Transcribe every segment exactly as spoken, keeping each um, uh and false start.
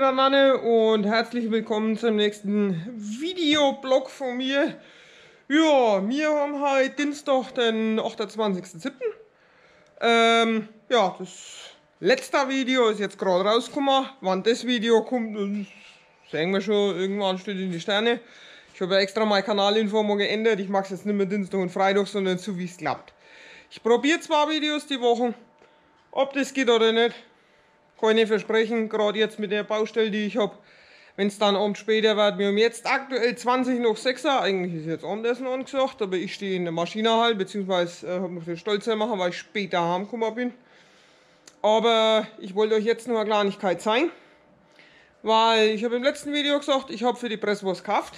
miteinander und herzlich willkommen zum nächsten Videoblog von mir. Ja, wir haben heute Dienstag, den achtundzwanzigsten siebten Ähm, ja, das letzte Video ist jetzt gerade rausgekommen. Wann das Video kommt, das sehen wir schon, irgendwann steht in die Sterne. Ich habe ja extra meine Kanalinfo mal geändert. Ich mache es jetzt nicht mehr Dienstag und Freitag, sondern so wie es klappt. Ich probiere zwei Videos die Woche. Ob das geht oder nicht, kann ich nicht versprechen. Gerade jetzt mit der Baustelle, die ich habe. Wenn es dann abends später wird, wir haben jetzt aktuell zwanzig nach sechs. Eigentlich ist jetzt Abendessen angesagt, aber ich stehe in der Maschinenhalle, beziehungsweise äh, habe noch den Stolz machen, weil ich später heimgekommen bin. Aber ich wollte euch jetzt noch eine Kleinigkeit zeigen, weil ich habe im letzten Video gesagt, ich habe für die Presse was gekauft.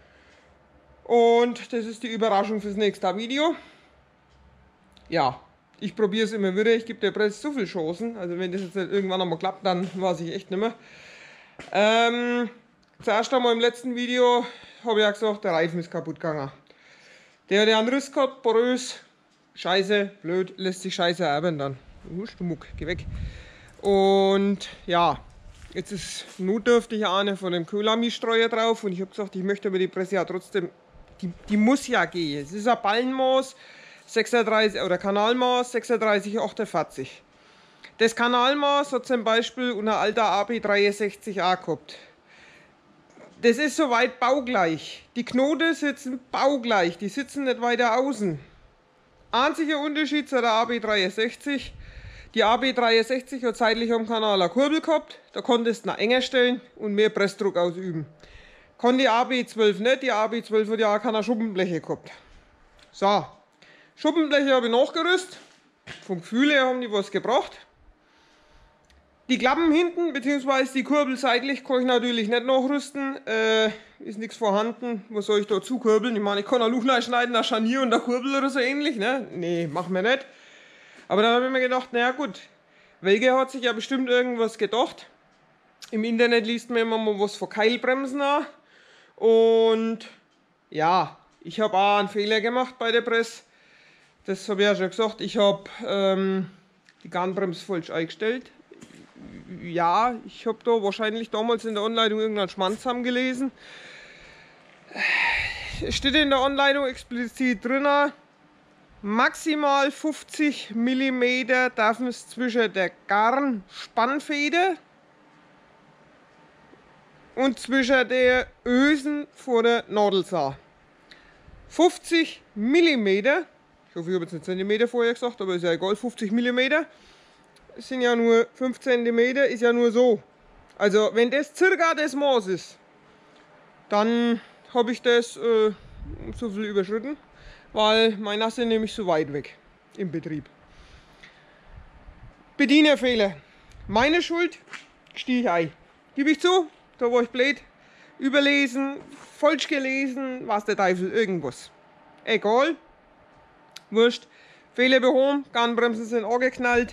Und das ist die Überraschung fürs nächste Video. Ja, ich probiere es immer wieder, ich gebe der Presse so viele Chancen. Also wenn das jetzt nicht irgendwann einmal klappt, dann weiß ich echt nicht mehr. Ähm, zuerst einmal im letzten Video habe ich ja gesagt, der Reifen ist kaputt gegangen. Der hat ja einen Riss gehabt, porös, scheiße, blöd, lässt sich scheiße erben dann. Husch, du Muck, geh weg. Und ja, jetzt ist notdürftig eine von dem Köhlermischstreuer drauf und ich habe gesagt, ich möchte aber die Presse ja trotzdem, die, die muss ja gehen. Es ist ein Ballenmaß, sechsunddreißig oder Kanalmaß sechsunddreißig achtundvierzig. Das Kanalmaß hat zum Beispiel unser alter A B dreiundsechzig A gehabt. Das ist soweit baugleich. Die Knoten sitzen baugleich, die sitzen nicht weiter außen. Einziger Unterschied zu der A B dreiundsechzig, die A B dreiundsechzig hat seitlich am Kanal eine Kurbel gehabt, da konntest du ihn enger stellen und mehr Pressdruck ausüben. Kann die A B zwölf nicht, die A B zwölf hat ja auch keine Schuppenbleche gehabt. So. Schuppenbleche habe ich nachgerüstet. Vom Gefühl her haben die was gebracht. Die Klappen hinten bzw. die Kurbel seitlich kann ich natürlich nicht nachrüsten. Äh, ist nichts vorhanden. Was soll ich da zukurbeln? Ich meine, ich kann ein Luch schneiden, ein Scharnier und eine Kurbel oder so ähnlich. Ne, nee, machen wir nicht. Aber dann habe ich mir gedacht, naja gut, Welge hat sich ja bestimmt irgendwas gedacht. Im Internet liest man immer mal was von Keilbremsen an. Und ja, ich habe auch einen Fehler gemacht bei der Presse. Das habe ich ja schon gesagt, ich habe ähm, die Garnbremse falsch eingestellt. Ja, ich habe da wahrscheinlich damals in der Anleitung irgendeinen Schmanz haben gelesen. Es steht in der Anleitung explizit drin, maximal fünfzig Millimeter darf es zwischen der Garnspannfeder und zwischen der Ösen vor der Nadel sein. fünfzig Millimeter. Ich hoffe, ich habe jetzt nicht Zentimeter vorher gesagt, aber ist ja egal, fünfzig Millimeter. Es sind ja nur fünf Zentimeter, ist ja nur so. Also wenn das circa das Maß ist, dann habe ich das äh, so viel überschritten, weil meiner sind nämlich so weit weg im Betrieb. Bedienerfehler. Meine Schuld, stehe ich ein. Gebe ich zu, da war ich blöd. Überlesen, falsch gelesen, was der Teufel, irgendwas. Egal. Wurscht, Fehler behoben, Garnbremsen sind angeknallt.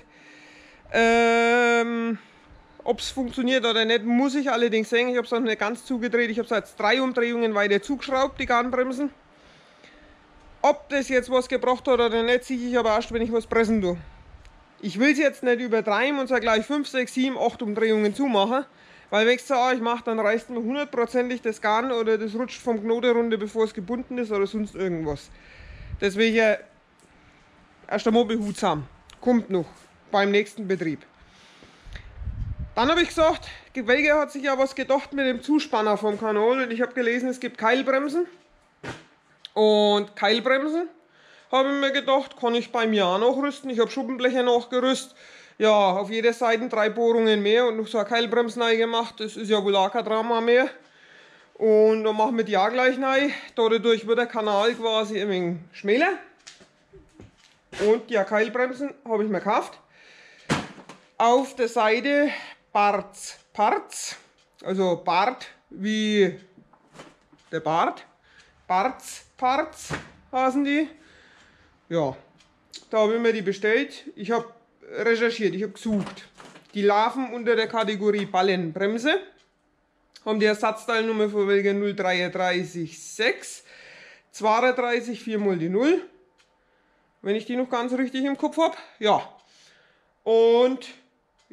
Ähm, Ob es funktioniert oder nicht, muss ich allerdings sehen. Ich habe es noch nicht ganz zugedreht. Ich habe es jetzt drei Umdrehungen weiter zugeschraubt, die Garnbremsen. Ob das jetzt was gebracht hat oder nicht, sehe ich aber erst, wenn ich was pressen tue. Ich will es jetzt nicht übertreiben und sage gleich fünf, sechs, sieben, acht Umdrehungen zumachen. Weil wenn ich sage, ich mache, dann reißt mir hundertprozentig das Garn oder das rutscht vom Knoten runter, bevor es gebunden ist oder sonst irgendwas. Deswegen erst einmal behutsam. Kommt noch beim nächsten Betrieb. Dann habe ich gesagt, Welge hat sich ja was gedacht mit dem Zuspanner vom Kanal und ich habe gelesen, es gibt Keilbremsen. Und Keilbremsen habe ich mir gedacht, kann ich bei mir auch nachrüsten. Ich habe Schuppenbleche nachgerüstet. Ja, auf jeder Seite drei Bohrungen mehr und noch so eine Keilbremse neu gemacht. Das ist ja wohl auch kein Drama mehr. Und dann machen wir die auch gleich neu. Dadurch wird der Kanal quasi ein wenig schmäler. Und die Keilbremsen habe ich mir gekauft. Auf der Seite Bart's Parts, also Bart wie der Bart. Bart's Parts heißen die. Ja, da habe ich mir die bestellt. Ich habe recherchiert, ich habe gesucht. Die laufen unter der Kategorie Ballenbremse. Haben die Ersatzteilnummer von Welge null drei drei sechs zweiunddreißig vier mal die null. Wenn ich die noch ganz richtig im Kopf habe. Ja. Und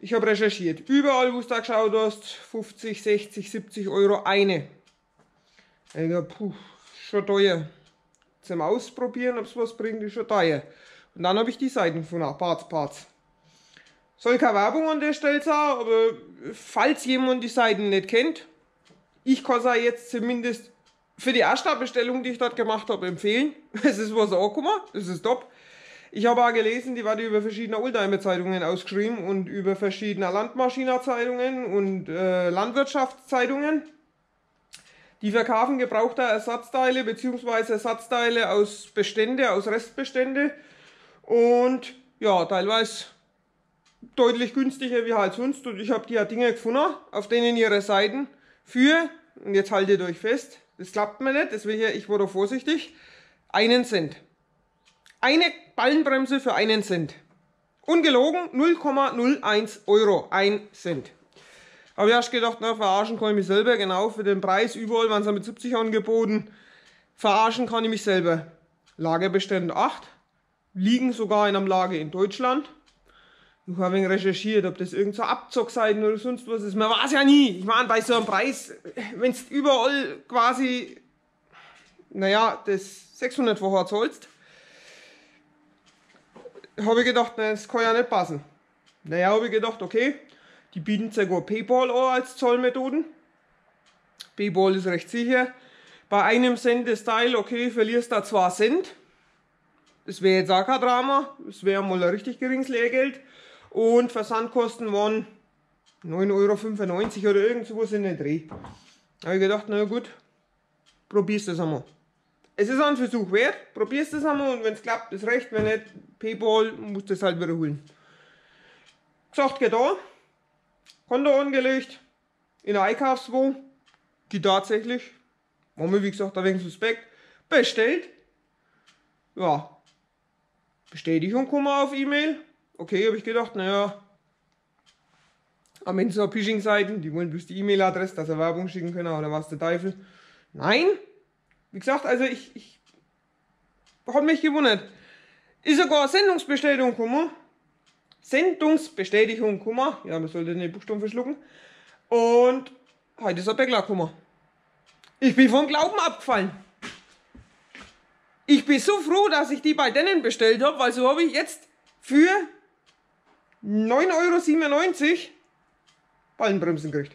ich habe recherchiert. Überall, wo du da geschaut hast, fünfzig, sechzig, siebzig Euro eine. Ich dachte, puh, schon teuer. Zum Ausprobieren, ob es was bringt, ist schon teuer. Und dann habe ich die Seiten gefunden, Parts Parts. Soll keine Werbung an der Stelle sein, aber falls jemand die Seiten nicht kennt, ich kann es jetzt zumindest für die erste Bestellung, die ich dort gemacht habe, empfehlen. Es ist was angekommen, das ist top. Ich habe auch gelesen, die werden über verschiedene Oldtimer-Zeitungen ausgeschrieben und über verschiedene Landmaschiner-Zeitungen und äh, Landwirtschaftszeitungen. Die verkaufen gebrauchte Ersatzteile bzw. Ersatzteile aus Bestände, aus Restbestände und ja, teilweise deutlich günstiger wie halt sonst. Und ich habe die ja Dinge gefunden, auf denen ihre Seiten für, und jetzt haltet euch fest, das klappt mir nicht, deswegen ich war da vorsichtig, einen Cent. Eine Ballenbremse für einen Cent. Ungelogen null Komma null eins Euro, ein Cent. Habe ich erst gedacht, na, verarschen kann ich mich selber, genau, für den Preis überall waren sie mit siebzig angeboten. Verarschen kann ich mich selber. Lagerbestände acht, liegen sogar in einem Lager in Deutschland. Ich habe ein wenig recherchiert, ob das irgend so Abzockseiten oder sonst was ist. Man weiß ja nie. Ich meine, bei so einem Preis, wenn es überall quasi, naja, das sechshundertfache zahlst, habe ich gedacht, na, das kann ja nicht passen. Naja, habe ich gedacht, okay, die bieten sogar PayPal an als Zahlmethoden. PayPal ist recht sicher. Bei einem Cent das Teil, okay, verlierst da zwei Cent. Das wäre jetzt auch kein Drama. Das wäre mal ein richtig geringes Lehrgeld. Und Versandkosten waren neun Euro fünfundneunzig oder irgend sowas in den Dreh. Da habe ich gedacht, na gut, probierst das einmal. Es ist ein Versuch wert, probierst das einmal und wenn es klappt, ist recht, wenn nicht, PayPal, musst du es halt wiederholen. Gesagt, getan, Konto angelegt, in der Einkaufswagen, die tatsächlich, war mir wie gesagt ein wenig suspekt, bestellt. Ja, Bestätigung kommen auf E-Mail. Okay, habe ich gedacht, naja, am Ende so Phishing-Seiten, die wollen bloß die E-Mail-Adresse, dass sie Werbung schicken können oder was der Teufel. Nein, wie gesagt, also ich, ich hat mich gewundert. Ist sogar eine Sendungsbestätigung gekommen. Sendungsbestätigung gekommen. Ja, man sollte den Buchstaben verschlucken. Und heute ist ein Bäckler gekommen. Ich bin vom Glauben abgefallen. Ich bin so froh, dass ich die bei denen bestellt habe, weil so habe ich jetzt für neun Euro siebenundneunzig Ballenbremsen gekriegt.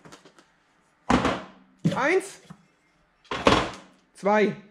Eins, zwei.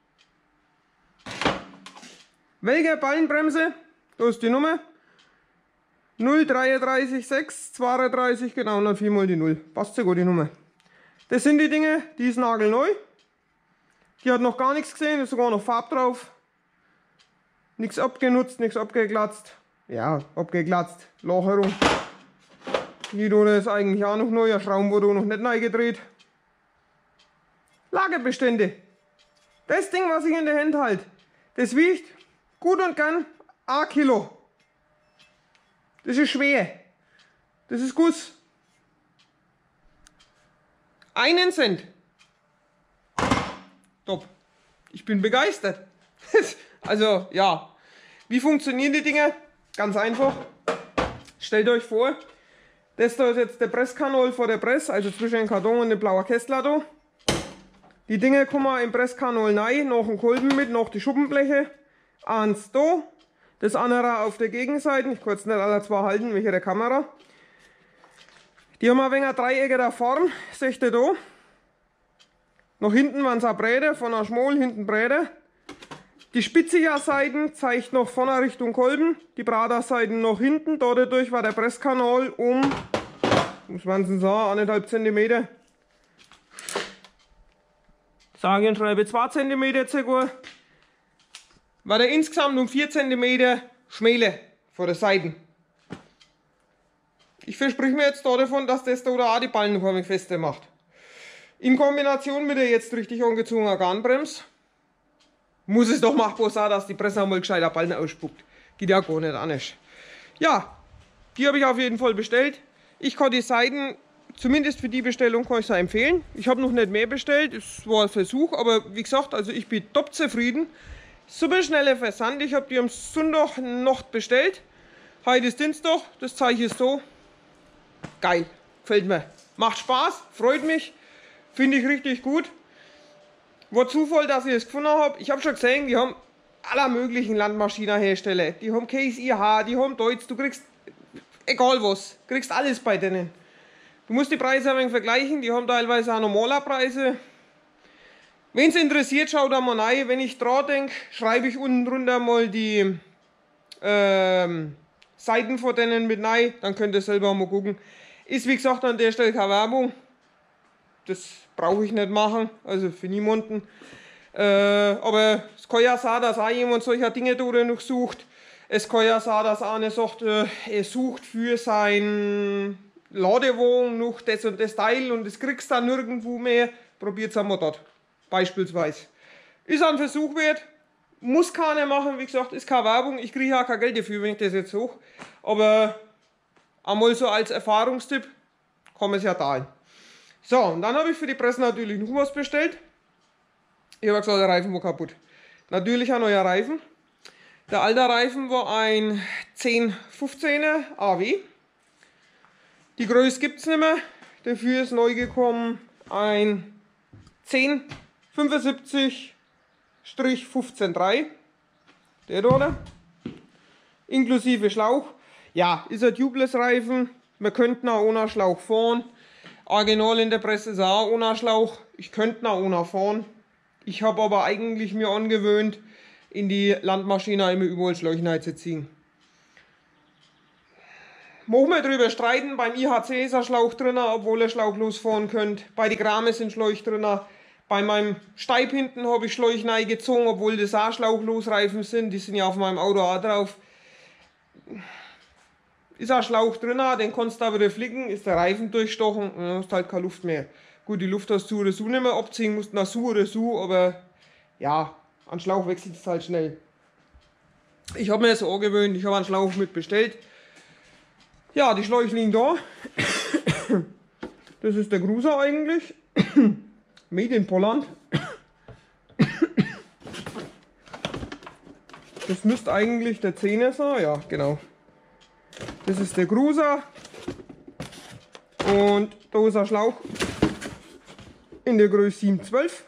Welche Ballenbremse? Da ist die Nummer. null drei drei sechs zweiunddreißig, genau, und dann viermal die null. Passt sogar die Nummer. Das sind die Dinge, die ist nagelneu. Die hat noch gar nichts gesehen, ist sogar noch Farbe drauf. Nichts abgenutzt, nichts abgeglatzt. Ja, abgeglatzt, Lacherung. Die da ist eigentlich auch noch neu, der Schrauben wurde noch nicht neu gedreht. Lagerbestände. Das Ding, was ich in der Hand halte, das wiegt gut und gern ein Kilo. Das ist schwer. Das ist Guss. Einen Cent. Top. Ich bin begeistert. Also, ja. Wie funktionieren die Dinge? Ganz einfach. Stellt euch vor, das da ist jetzt der Presskanal vor der Press, also zwischen dem Karton und dem blauen Kessler da. Die Dinge kommen im Presskanal rein, noch ein Kolben mit, noch die Schuppenbleche. Eins da, das andere auf der Gegenseite. Ich kann jetzt nicht alle zwei halten, welche der Kamera. Die haben ein wenig eine dreieckige Form, seht ihr da. Nach hinten waren es auch Bräder, vorne schmal, hinten Bräder. Die spitzigen Seiten zeigt noch vorne Richtung Kolben, die Braterseiten noch hinten. Dadurch war der Presskanal um, muss man es sagen, eineinhalb Zentimeter. Sage und schreibe zwei Zentimeter circa. War der insgesamt um vier Zentimeter schmäler vor der Seiten. Ich verspreche mir jetzt da davon, dass das da auch die Ballen noch ein wenig fester macht. In Kombination mit der jetzt richtig angezogenen Garnbremse muss es doch machbar sein, dass die Presse einmal gescheiter Ballen ausspuckt. Geht ja gar nicht anders. Ja, die habe ich auf jeden Fall bestellt. Ich kann die Seiten, zumindest für die Bestellung, kann ich sie empfehlen. Ich habe noch nicht mehr bestellt, es war ein Versuch, aber wie gesagt, also ich bin top zufrieden. Super schneller Versand, ich habe die am Sonntag noch bestellt. Heute ist Dienstag, das zeige ich so. geil, gefällt mir. Macht Spaß, freut mich, finde ich richtig gut. War Zufall, dass ich es gefunden habe. Ich habe schon gesehen, die haben aller möglichen Landmaschinenhersteller. Die haben K S I H, die haben Deutz, du kriegst egal was, kriegst alles bei denen. Du musst die Preise ein wenig vergleichen, die haben teilweise auch normaler Preise. Wenn es interessiert, schaut da mal rein. Wenn ich dran denke, schreibe ich unten drunter mal die ähm, Seiten von denen mit rein, dann könnt ihr selber mal gucken. Ist wie gesagt an der Stelle keine Werbung. Das brauche ich nicht machen, also für niemanden. Äh, aber es kann ja sein, dass auch jemand solcher Dinge noch sucht. Es kann ja sein, dass einer sagt, äh, er sucht für sein Ladewagen noch das und das Teil und das kriegst du dann nirgendwo mehr. Probiert es einmal dort, beispielsweise. Ist ein Versuch wert, muss keiner machen, wie gesagt, ist keine Werbung. Ich kriege auch kein Geld dafür, wenn ich das jetzt suche. Aber einmal so als Erfahrungstipp kann man es ja teilen. So, und dann habe ich für die Presse natürlich noch was bestellt. Ich habe gesagt, der Reifen war kaputt. Natürlich ein neuer Reifen. Der alte Reifen war ein zehn fünfzehner A W. Die Größe gibt es nicht mehr. Dafür ist neu gekommen ein zehn fünfundsiebzig fünfzehn drei. Der da. Inklusive Schlauch. Ja, ist ein Tubeless Reifen. Wir könnten auch ohne Schlauch fahren. Original in der Presse ist auch ohne Schlauch. Ich könnte auch ohne fahren. Ich habe aber eigentlich mir angewöhnt, in die Landmaschine immer überall Schläuche zu ziehen. Machen wir darüber streiten, beim I H C ist ein Schlauch drin, obwohl ihr schlauchlos fahren könnt. Bei den Krame sind Schläuche drin. Bei meinem Steib hinten habe ich Schläuche reingezogen, obwohl das auch Schlauchlosreifen sind. Die sind ja auf meinem Auto auch drauf. Ist ein Schlauch drin, den kannst du da wieder flicken, ist der Reifen durchstochen und dann hast du halt keine Luft mehr. Gut, die Luft hast du oder so nicht mehr abziehen, musst nach so oder so, aber ja, an Schlauch wechselt es halt schnell. Ich habe mir das angewöhnt, ich habe einen Schlauch mit bestellt. Ja, die Schläuche liegen da. Das ist der Cruiser eigentlich. Made in Poland. Das müsste eigentlich der zehner sein, ja genau. Das ist der Cruiser. Und da ist ein Schlauch in der Größe sieben zwölf.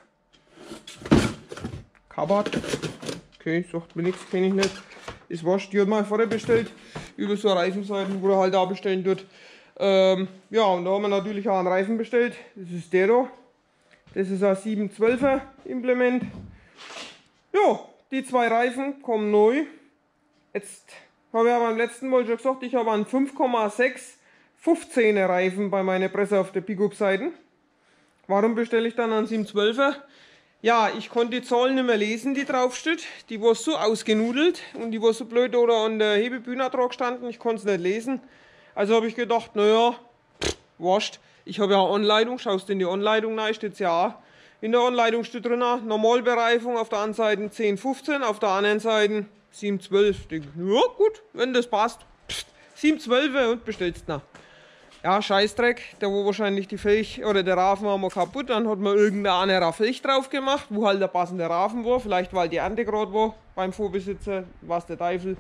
Kabart. Okay, sagt mir nichts, kenne ich nicht. Ist wurscht, die hat mein Vater bestellt. Über so Reifenseiten, wo er halt da bestellen tut. Ähm, ja, und da haben wir natürlich auch einen Reifen bestellt. Das ist der da. Das ist ein sieben zwölfer Implement. Ja, die zwei Reifen kommen neu. Jetzt habe ich ja beim letzten Mal schon gesagt, ich habe einen fünf Komma sechs fünfzehner Reifen bei meiner Presse auf der Pickup-Seiten. Warum bestelle ich dann einen sieben zwölfer? Ja, ich konnte die Zahlen nicht mehr lesen, die draufsteht. Die war so ausgenudelt und die war so blöd oder an der Hebebühne dran gestanden, ich konnte es nicht lesen. Also habe ich gedacht, naja, wurscht. Ich habe ja eine Anleitung, schaust in die Anleitung rein, steht es ja auch. In der Anleitung steht drin, Normalbereifung auf der einen Seite zehn fünfzehn, auf der anderen Seite sieben zwölf. Ich denke, ja gut, wenn das passt, sieben zwölf und bestellst nach. Ja, Scheißdreck, da war wahrscheinlich die Felch oder der Rafen war mal kaputt, dann hat man irgendeine Felch drauf gemacht, wo halt der passende Rafen war, vielleicht weil die Ernte gerade war beim Vorbesitzer, was der Teufel.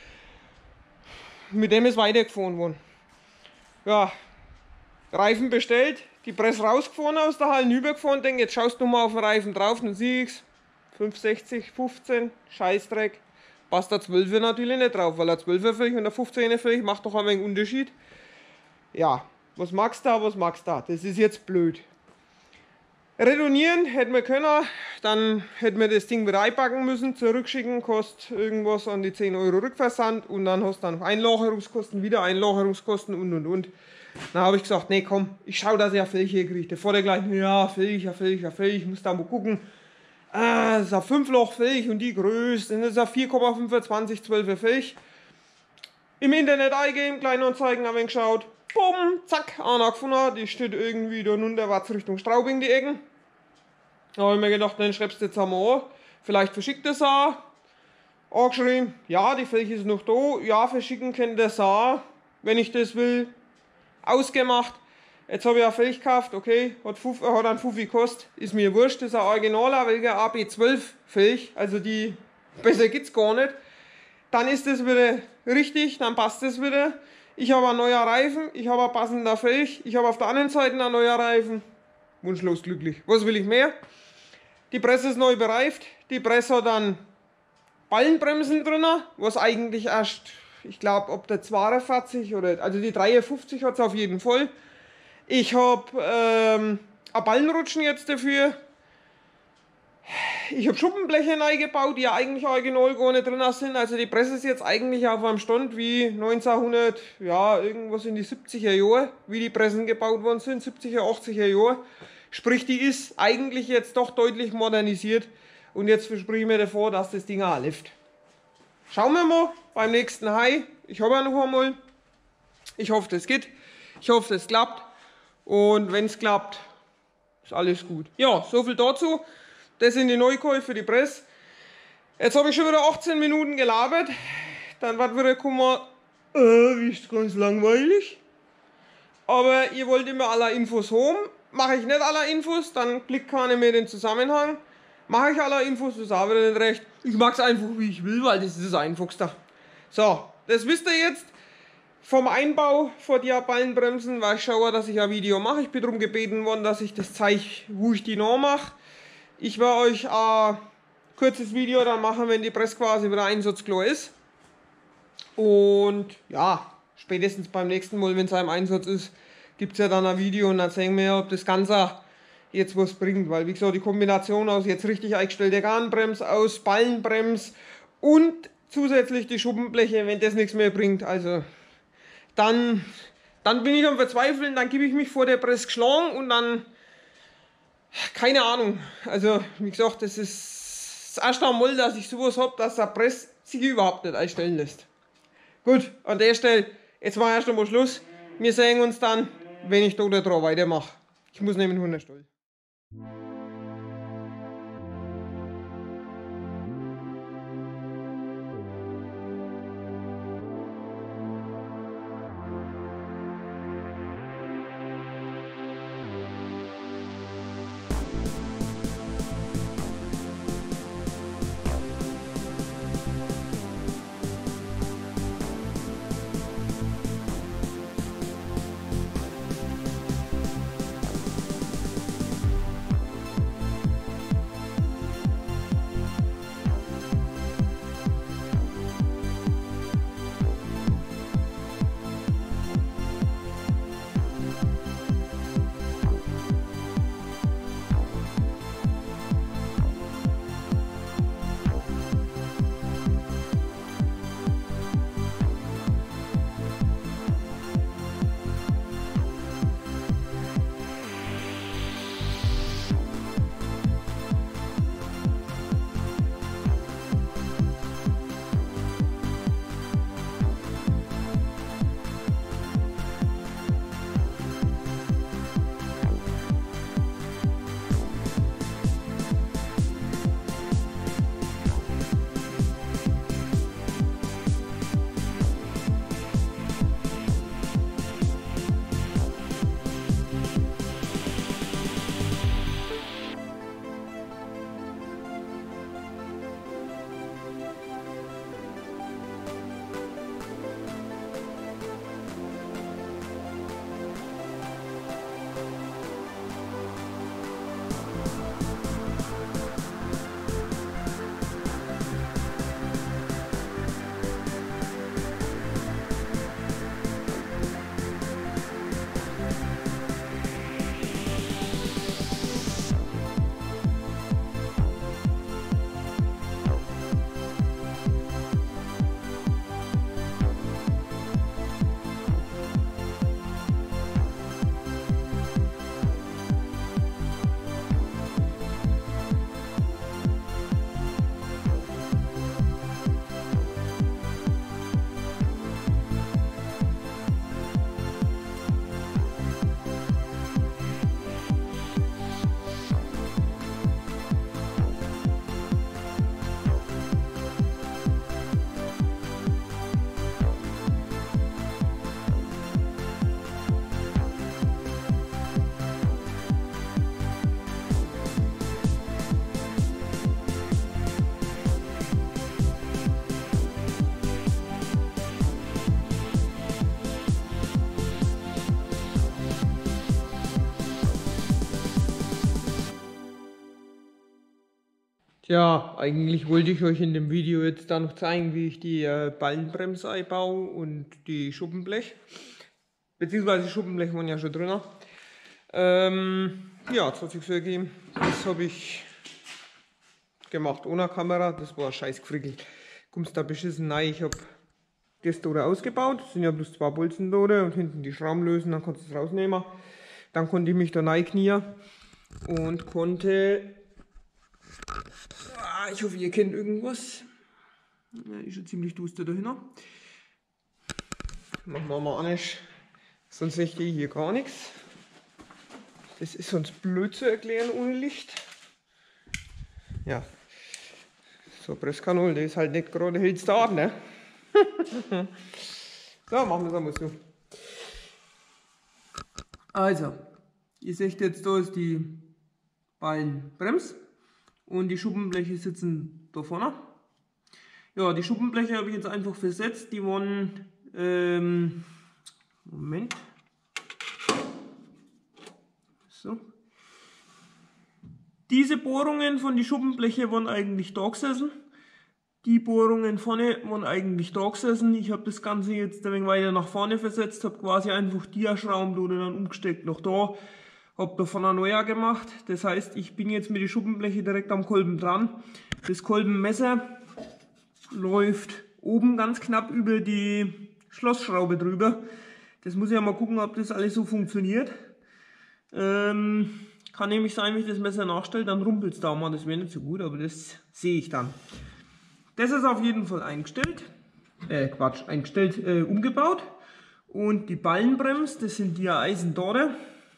Mit dem ist weitergefahren worden. Ja, Reifen bestellt, die Presse rausgefahren aus der Halle, rübergefahren, denke, jetzt schaust du mal auf den Reifen drauf, dann sieh ich's, fünf sechzig, fünfzehn, Scheißdreck. Passt der zwölfer natürlich nicht drauf, weil der zwölfer Felch und der fünfzehner Felch macht doch ein wenig Unterschied. Ja, was magst du da, was magst du da? Das ist jetzt blöd. Retournieren hätten wir können, dann hätten wir das Ding wieder einpacken müssen, zurückschicken, kostet irgendwas an die zehn Euro Rückversand und dann hast du dann Einlagerungskosten, wieder Einlagerungskosten und und und. Dann habe ich gesagt, nee komm, ich schaue, dass ich eine Felch hier kriege. Der vor der gleich, ja, Felch, ja, Felch, ja, Felch, ich muss da mal gucken. Ah, das ist ein fünf Loch Felch und die größte, das ist ein vier Komma fünfundzwanzig zwölfer Felch. Im Internet eingeben, Kleinanzeigen haben wir geschaut. Bumm, zack, einer gefunden, die steht irgendwie da runterwärts Richtung Straubing, die Ecken. Da habe ich mir gedacht, dann schreibst du jetzt einmal an, vielleicht verschickt das auch. Angeschrieben, ja, die Felch ist noch da, ja, verschicken könnt ihr das auch, wenn ich das will. Ausgemacht, jetzt habe ich eine Felch gekauft, okay, hat, fünf, hat einen Fuffi gekostet, ist mir wurscht, das ist ein Originaler, welcher A B zwölf Felch, also die, besser geht's gar nicht. Dann ist das wieder richtig, dann passt das wieder. Ich habe ein neuer Reifen, ich habe ein passender Felg, ich habe auf der anderen Seite ein neuer Reifen. Wunschlos glücklich. Was will ich mehr? Die Presse ist neu bereift. Die Presse hat dann Ballenbremsen drin, was eigentlich erst, ich glaube, ob der zweiundvierzig oder, also die dreiundfünfzig hat es auf jeden Fall. Ich habe ähm, ein Ballenrutschen jetzt dafür. Ich habe Schuppenbleche neu gebaut, die ja eigentlich original gar nicht drin sind. Also die Presse ist jetzt eigentlich auf einem Stand wie neunzehnhundert, ja, irgendwas in die siebziger Jahre, wie die Pressen gebaut worden sind, siebziger, achtziger Jahre. Sprich, die ist eigentlich jetzt doch deutlich modernisiert. Und jetzt verspreche ich mir davor, dass das Ding auch läuft. Schauen wir mal beim nächsten Hai. Ich habe ja noch einmal. Ich hoffe, das geht. Ich hoffe, das klappt. Und wenn es klappt, ist alles gut. Ja, so viel dazu. Das sind die Neukäufe für die Presse. Jetzt habe ich schon wieder achtzehn Minuten gelabert. Dann wird wieder kommen, äh, ist ganz langweilig. Aber ihr wollt immer alle Infos haben. Mache ich nicht alle Infos, dann klickt keiner mehr den Zusammenhang. Mache ich alle Infos, das ist auch wieder nicht recht. Ich mag es einfach, wie ich will, weil das ist das Einfachste. So, das wisst ihr jetzt. Vom Einbau von der Ballenbremsen war ich schaue, dass ich ein Video mache. Ich bin darum gebeten worden, dass ich das zeige, wo ich die noch mache. Ich werde euch ein kurzes Video dann machen, wenn die Presse quasi wieder einsatzklar ist. Und ja, spätestens beim nächsten Mal, wenn es im Einsatz ist, gibt es ja dann ein Video und dann sehen wir, ob das Ganze jetzt was bringt. Weil wie gesagt, die Kombination aus jetzt richtig eingestellter Garnbremse, aus Ballenbremse und zusätzlich die Schuppenbleche, wenn das nichts mehr bringt, also dann, dann bin ich am Verzweifeln, dann gebe ich mich vor der Presse geschlagen und dann, keine Ahnung, also wie gesagt, das ist das erste Mal, dass ich sowas habe, dass der Presse sich überhaupt nicht einstellen lässt. Gut, an der Stelle, jetzt war erst einmal Schluss. Wir sehen uns dann, wenn ich da oder da weitermache. Ich muss nämlich hundert Stall. Tja, eigentlich wollte ich euch in dem Video jetzt da noch zeigen, wie ich die äh, Ballenbremse einbaue und die Schuppenblech. Beziehungsweise die Schuppenblech waren ja schon drin. Ähm, ja, das hat sich so ergeben. Das habe ich gemacht ohne Kamera. Das war scheiß gefrickelt. Kommst da beschissen rein. Ich habe das da ausgebaut. Das sind ja bloß zwei Bolzen da und hinten die Schrauben lösen, dann kannst du es rausnehmen. Dann konnte ich mich da reinknien und konnte. Ah, ich hoffe, ihr kennt irgendwas. Ja, ist schon ziemlich duster dahinter. Machen wir mal anders. Sonst sehe ich hier gar nichts. Das ist sonst blöd zu erklären ohne Licht. Ja. So ein Presskanal, der ist halt nicht gerade hellste Art, ne? So, machen wir es einmal so. Also, ihr seht jetzt, da ist die Ballenbremse und die Schuppenbleche sitzen da vorne. Ja, die Schuppenbleche habe ich jetzt einfach versetzt. Die waren, ähm, Moment. So. Diese Bohrungen von den Schuppenbleche waren eigentlich da gesessen. Die Bohrungen vorne waren eigentlich da gesessen. Ich habe das Ganze jetzt ein wenig weiter nach vorne versetzt, habe quasi einfach Diaschrauben oder dann umgesteckt nach da. Habe da vorne neuer gemacht. Das heißt, ich bin jetzt mit den Schuppenbleche direkt am Kolben dran. Das Kolbenmesser läuft oben ganz knapp über die Schlossschraube drüber. Das muss ich ja mal gucken, ob das alles so funktioniert. Ähm, kann nämlich sein, wenn ich das Messer nachstelle, dann rumpelt es da mal. Das wäre nicht so gut, aber das sehe ich dann. Das ist auf jeden Fall eingestellt, äh Quatsch, eingestellt, äh, umgebaut. Und die Ballenbremse, das sind die Eisen dort.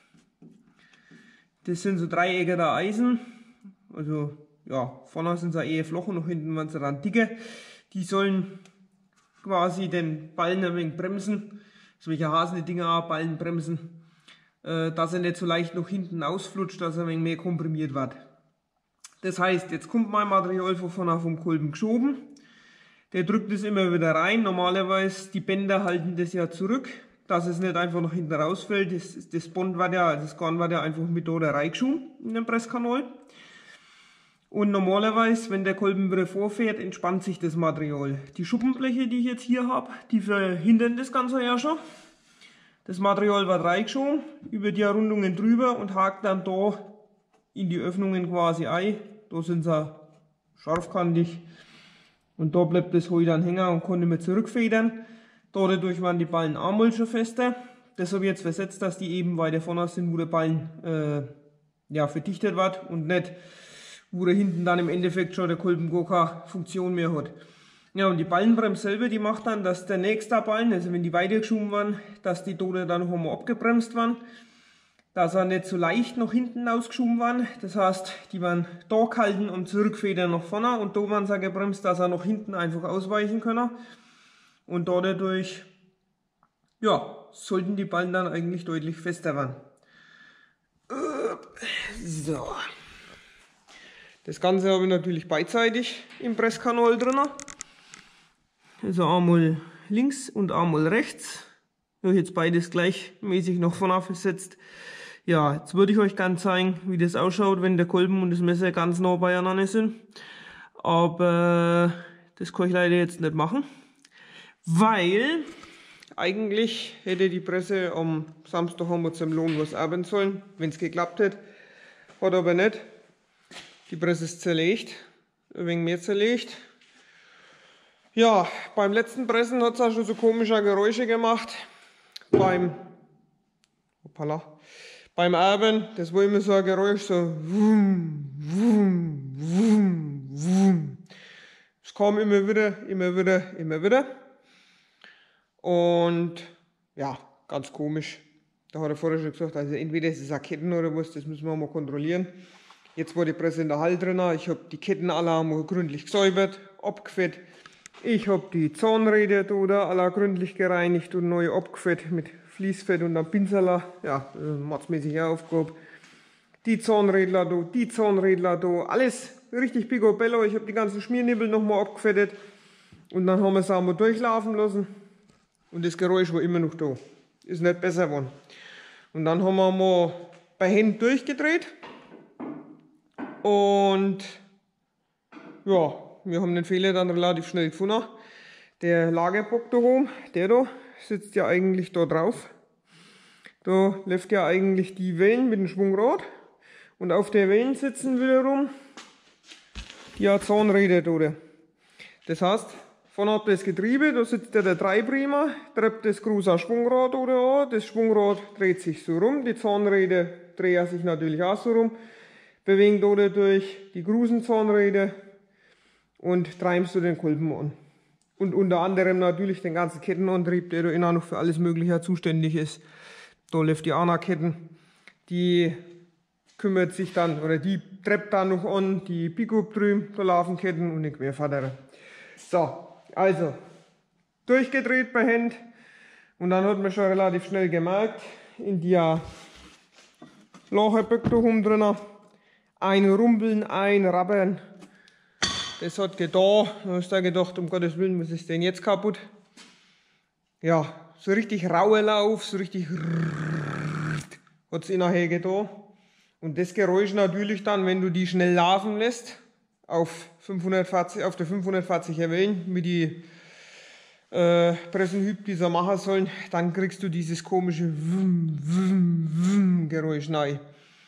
Das sind so dreieckige Eisen. Also, ja, vorne sind sie eher flach und nach hinten waren sie dann dicke. Die sollen quasi den Ballen ein wenig bremsen. Solche hasene Dinger auch, Ballen bremsen. Äh, dass er nicht so leicht nach hinten ausflutscht, dass er ein wenig mehr komprimiert wird. Das heißt, jetzt kommt mein Material von vorne vom Kolben geschoben. Der drückt es immer wieder rein. Normalerweise, die Bänder halten das ja zurück, dass es nicht einfach nach hinten rausfällt. Das, das Band wird ja, das Garn wird ja einfach mit da reingeschoben in den Presskanal. Und normalerweise, wenn der Kolben wieder vorfährt, entspannt sich das Material. Die Schuppenbleche, die ich jetzt hier habe, die verhindern das Ganze ja schon. Das Material wird reingeschoben, über die Rundungen drüber und hakt dann da in die Öffnungen quasi ein. Da sind sie scharfkantig und da bleibt das Heu dann hängen und kann nicht mehr zurückfedern. Dadurch waren die Ballen einmal schon fester. Das habe ich jetzt versetzt, dass die eben weiter vorne sind, wo der Ballen äh, ja, verdichtet wird und nicht, wo der hinten dann im Endeffekt schon der Kolben gar keine Funktion mehr hat. Ja, und die Ballenbremse selber, die macht dann, dass der nächste Ballen, also wenn die weitergeschoben waren, dass die Tode dann noch einmal abgebremst waren. Dass er nicht so leicht nach hinten ausgeschoben waren. Das heißt, die waren da gehalten und zurückfedern nach vorne und da waren sie gebremst, dass er nach hinten einfach ausweichen können. Und dadurch, ja, sollten die Ballen dann eigentlich deutlich fester werden. So. Das Ganze habe ich natürlich beidseitig im Presskanal drin. Also einmal links und einmal rechts. Ich habe jetzt beides gleichmäßig nach vorne versetzt. Ja, jetzt würde ich euch gerne zeigen, wie das ausschaut, wenn der Kolben und das Messer ganz nah beieinander sind. Aber das kann ich leider jetzt nicht machen, weil eigentlich hätte die Presse am Samstag haben wir zum Lohn was arbeiten sollen, wenn es geklappt hätte. Hat aber nicht. Die Presse ist zerlegt, ein wenig mehr zerlegt. Ja, beim letzten Pressen hat es auch schon so komische Geräusche gemacht. Beim, hoppala, beim Erben, das war immer so ein Geräusch, so wum, wum, wum, wum. Es kam immer wieder, immer wieder, immer wieder. Und ja, ganz komisch. Da hat er vorher schon gesagt, also entweder ist es eine Ketten oder was, das müssen wir mal kontrollieren. Jetzt war die Presse in der Halle drin, ich habe die Ketten alle einmal gründlich gesäubert, abgefett. Ich habe die Zahnräder da alle gründlich gereinigt und neu abgefett mit Fließfett und einem Pinsel. Ja, matzmäßige Aufgabe. Die Zahnrädler da, die Zahnrädler da, alles richtig picobello. Ich habe die ganzen Schmiernibbel nochmal abgefettet und dann haben wir es einmal durchlaufen lassen. Und das Geräusch war immer noch da. Ist nicht besser geworden. Und dann haben wir mal bei Händen durchgedreht und ja, wir haben den Fehler dann relativ schnell gefunden. Der Lagerbock da oben, der da, sitzt ja eigentlich da drauf. Da läuft ja eigentlich die Wellen mit dem Schwungrad. Und auf der Wellen sitzen wiederum die Zahnräder da. Das heißt, vorne habt ihr das Getriebe, da sitzt ja der Treibriemer, treibt das große Schwungrad oder an. Das Schwungrad dreht sich so rum, die Zahnräder drehen sich natürlich auch so rum, bewegen da dadurch die großen Zahnräder und treibst du den Kolben an. Und unter anderem natürlich den ganzen Kettenantrieb, der da innen noch für alles Mögliche zuständig ist. Da läuft die Ana-Ketten, die kümmert sich dann, oder die treibt dann noch an, die Pickup drüben, da laufen Ketten und den Quervader. So, also, durchgedreht per Hand und dann hat man schon relativ schnell gemerkt, in die Lacherböcke da oben drin, ein Rumpeln, ein Rabbern. Das hat getan, da hast du gedacht, um Gottes Willen, was ist denn jetzt kaputt? Ja, so richtig rauer Lauf, so richtig hat es nachher getan. Und das Geräusch natürlich dann, wenn du die schnell laufen lässt, auf, fünfhundertvierzig, auf der fünfhundertvierziger Wellen mit die äh, Pressenhüb, die sie machen sollen, dann kriegst du dieses komische Wum, Wum, Wum Geräusch rein.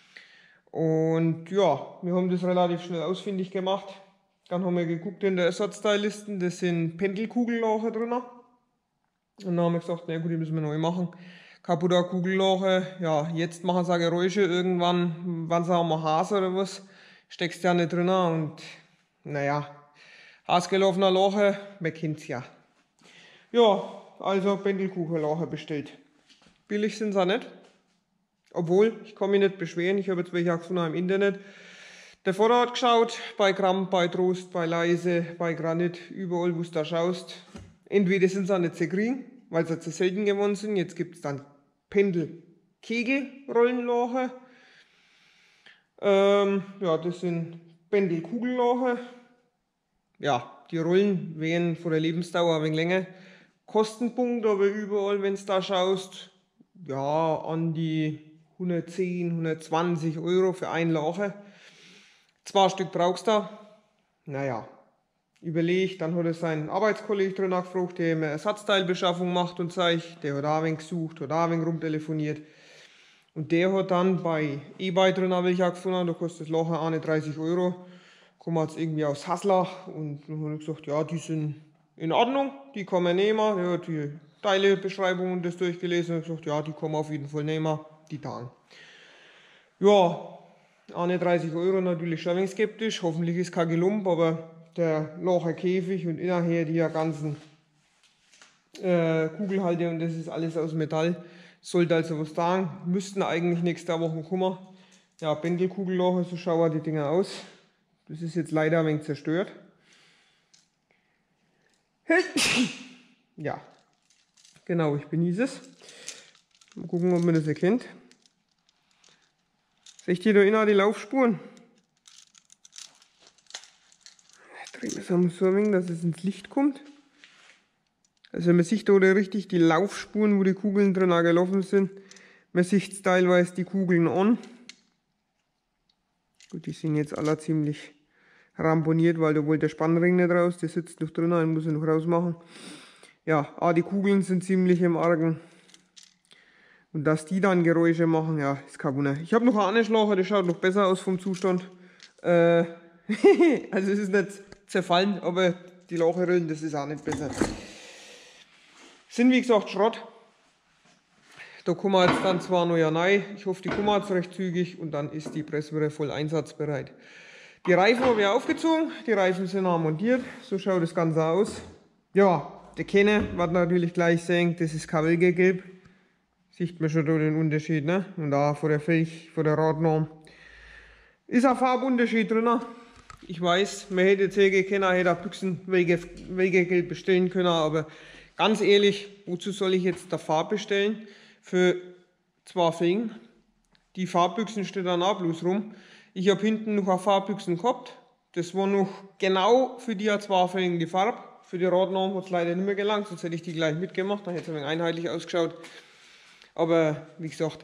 Und ja, wir haben das relativ schnell ausfindig gemacht. Dann haben wir geguckt in der Ersatzteillisten, das sind Pendelkugellache drin. Und dann haben wir gesagt, na gut, die müssen wir neu machen. Kaputter Kugellache, ja, jetzt machen sie auch Geräusche, irgendwann, wann sie mal Hase oder was, steckst du ja nicht drin. Und naja, ausgelaufener Lache, man kennt's ja. Ja, also Pendelkugellache bestellt. Billig sind sie auch nicht. Obwohl, ich kann mich nicht beschweren, ich habe jetzt welche auch gefunden im Internet. Der Vorder hat geschaut, bei Gramm, bei Trost, bei Leise, bei Granit, überall wo du da schaust. Entweder sind sie auch nicht zu kriegen, weil sie zu selten geworden sind. Jetzt gibt es dann Pendel-Kegel-Rollenlache. Ähm, ja, das sind Pendel-Kugellache. Ja, die Rollen wären von der Lebensdauer ein wenig länger. Kostenpunkt aber überall, wenn du da schaust, ja, an die hundertzehn, hundertzwanzig Euro für ein Lache. Zwei Stück brauchst du. Naja, überleg, dann hat er seinen Arbeitskollegen drin gefragt, der immer Ersatzteilbeschaffung macht und zeigt. Der hat auch ein wenig gesucht, hat auch ein wenig rumtelefoniert. Und der hat dann bei eBay drin welche gefunden, da kostet das Lache einunddreißig Euro. Kommen wir jetzt irgendwie aus Haslach und dann hat er gesagt, ja, die sind in Ordnung, die kann man nehmen. Der hat die Teilebeschreibung und das durchgelesen und gesagt, ja, die kann man auf jeden Fall nehmen, die Tagen. Ja, einunddreißig Euro natürlich schon ein wenig skeptisch, hoffentlich ist kein Gelump, aber der Lacherkäfig und innerher die ganzen äh, Kugelhalter und das ist alles aus Metall, sollte also was sagen, müssten eigentlich nächste Woche kommen. Ja, Pendelkugellacher, so schauen die Dinger aus. Das ist jetzt leider ein wenig zerstört. Ja, genau, ich genieße es. Mal gucken, ob man das erkennt. Seht ihr da innen die Laufspuren? Drehen wir es einmal so ein wenig, dass es ins Licht kommt. Also man sieht da richtig die Laufspuren, wo die Kugeln drin auch gelaufen sind. Man sieht teilweise die Kugeln an. Gut, die sind jetzt alle ziemlich ramponiert, weil da wollte der Spannring nicht raus. Der sitzt noch drin, den muss ich noch rausmachen. Ja, aber die Kugeln sind ziemlich im Argen. Und dass die dann Geräusche machen, ja, ist kein Wunder. Ich habe noch einen Schlaucher, der schaut noch besser aus vom Zustand. Äh, also es ist nicht zerfallen, aber die Lacherrillen, das ist auch nicht besser. Sind wie gesagt Schrott. Da kommen wir jetzt dann zwar noch ja rein. Ich hoffe, die kommen jetzt recht zügig und dann ist die Presse wieder voll einsatzbereit. Die Reifen habe ich aufgezogen, die Reifen sind auch montiert. So schaut das Ganze aus. Ja, der Kenner wird natürlich gleich sehen, das ist Kavellgelb. Sieht man schon da den Unterschied, ne? Und da vor der Felch, vor der Radnorm. Ist ein Farbunterschied drin. Ich weiß, man hätte sagen können, hätte auch Büchsen Welgegelb bestellen können, aber ganz ehrlich, wozu soll ich jetzt da Farb bestellen? Für zwei Felgen. Die Farbbüchsen stehen dann auch bloß rum. Ich habe hinten noch eine Farbbüchsen gehabt. Das war noch genau für die zwei Felgen die Farbe. Für die Radnorm hat es leider nicht mehr gelangt, sonst hätte ich die gleich mitgemacht, dann hätte es ein wenig einheitlich ausgeschaut. Aber wie gesagt,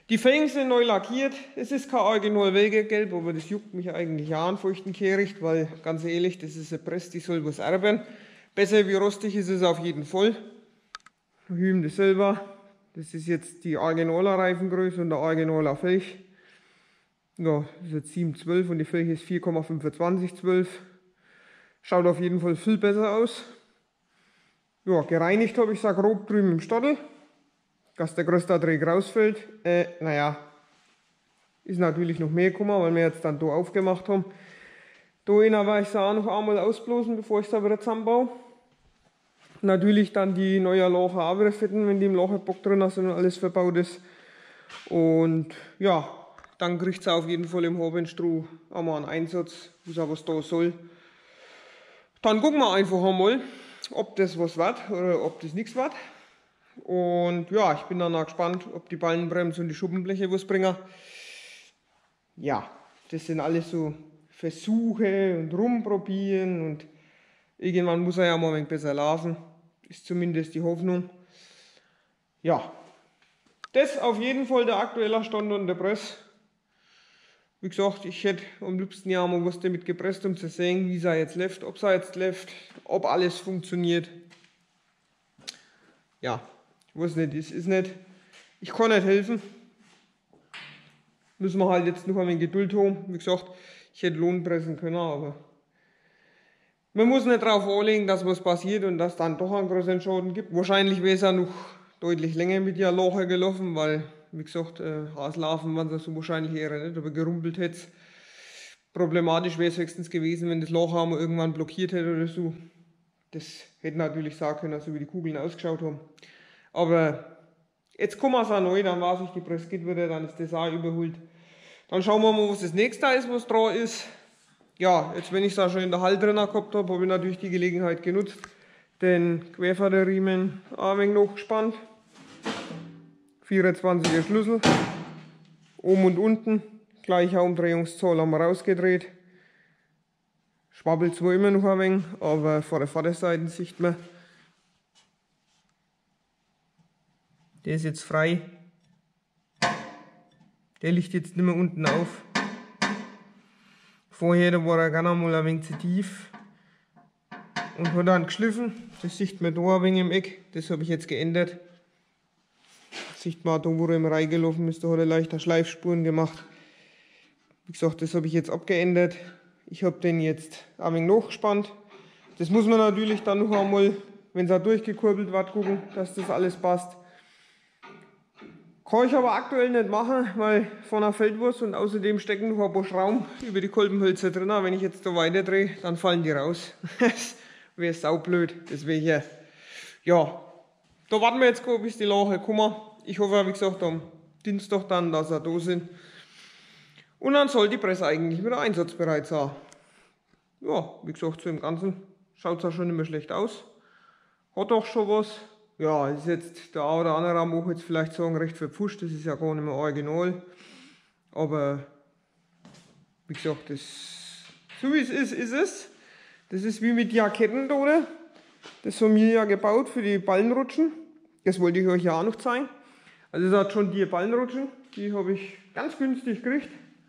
Die Felgen sind neu lackiert. Es ist kein Original-Welgegelb, aber das juckt mich eigentlich auch an feuchten Kehricht, weil ganz ehrlich, das ist eine Presse, die soll was erben. Besser wie rostig ist es auf jeden Fall. Hüben das selber. Das ist jetzt die originaler Reifengröße und der originaler Felg. Ja, das ist jetzt sieben zwölf und die Felge ist vier Komma fünfundzwanzig zwölf. Schaut auf jeden Fall viel besser aus. Ja, gereinigt habe ich es auch grob drüben im Stadel, dass der größte Dreck rausfällt. Äh, naja, ist natürlich noch mehr gekommen, weil wir jetzt dann da aufgemacht haben. Da werde ich es auch noch einmal ausblasen, bevor ich es da wieder zusammenbaue. Natürlich dann die neue Lache auch wieder fetten, wenn die im Lachebock drin sind und alles verbaut ist. Und ja, dann kriegt es auf jeden Fall im Habenstruh einmal einen Einsatz, was da soll. Dann gucken wir einfach einmal, ob das was wird oder ob das nichts wird. Und ja, ich bin dann auch gespannt, ob die Ballenbremse und die Schuppenbleche was bringen. Ja, das sind alles so Versuche und rumprobieren und irgendwann muss er ja mal ein wenig besser laufen. Ist zumindest die Hoffnung. Ja, das auf jeden Fall der aktuelle Stand an der Presse. Wie gesagt, ich hätte am liebsten ja mal was damit gepresst, um zu sehen, wie es jetzt läuft, ob es jetzt läuft, ob alles funktioniert. Ja, ich weiß nicht, es ist nicht, ich kann nicht helfen. Müssen wir halt jetzt noch ein wenig Geduld haben. Wie gesagt, ich hätte Lohn pressen können, aber man muss nicht darauf anlegen, dass was passiert und dass dann doch einen großen Schaden gibt. Wahrscheinlich wäre es ja noch deutlich länger mit der Lache gelaufen, weil, wie gesagt, äh, auslaufen waren sie so wahrscheinlich eher nicht, aber gerumpelt hätte es. Problematisch wäre es höchstens gewesen, wenn das Loch einmal irgendwann blockiert hätte oder so. Das hätte natürlich sagen können, so wie die Kugeln ausgeschaut haben. Aber jetzt kommen wir es auch neu, dann weiß ich, die Presse geht wieder, dann ist das auch überholt. Dann schauen wir mal, was das nächste ist, was dran ist. Ja, jetzt wenn ich es auch schon in der Halle drin gehabt habe, habe ich natürlich die Gelegenheit genutzt, den Querfahrerriemen auch ein wenig nachgespannt. vierundzwanziger Schlüssel, oben und unten, gleiche Umdrehungszahl haben wir rausgedreht. Schwabbelt zwar immer noch ein wenig, aber vor der Vorderseite sieht man. Der ist jetzt frei. Der liegt jetzt nicht mehr unten auf. Vorher da war er gerne mal ein wenig zu tief und hat dann geschliffen. Das sieht man da ein wenig im Eck. Das habe ich jetzt geändert. Das sieht man da, wo er immer reingelaufen ist, da hat er leichter Schleifspuren gemacht. Wie gesagt, das habe ich jetzt abgeändert. Ich habe den jetzt ein wenig nachgespannt. Das muss man natürlich dann noch einmal, wenn es auch durchgekurbelt wird, gucken, dass das alles passt. Kann ich aber aktuell nicht machen, weil vorne fällt was und außerdem stecken noch ein paar Schrauben über die Kolbenhölzer drin. Wenn ich jetzt da weiter drehe, dann fallen die raus. Das wäre saublöd. Deswegen, ja, da warten wir jetzt, bis die Lache kommen. Ich hoffe, wie gesagt, am Dienstag dann, dass sie da sind. Und dann soll die Presse eigentlich wieder einsatzbereit sein. Ja, wie gesagt, so im Ganzen schaut es auch schon nicht mehr schlecht aus. Hat auch schon was. Ja, ist jetzt der eine oder andere mag jetzt vielleicht sagen, recht verpfuscht, das ist ja gar nicht mehr original. Aber wie gesagt, das, so wie es ist, ist es. Das ist wie mit der Ketten da, oder? Das haben wir ja gebaut für die Ballenrutschen. Das wollte ich euch ja auch noch zeigen. Also es hat schon die Ballenrutschen, die habe ich ganz günstig gekriegt.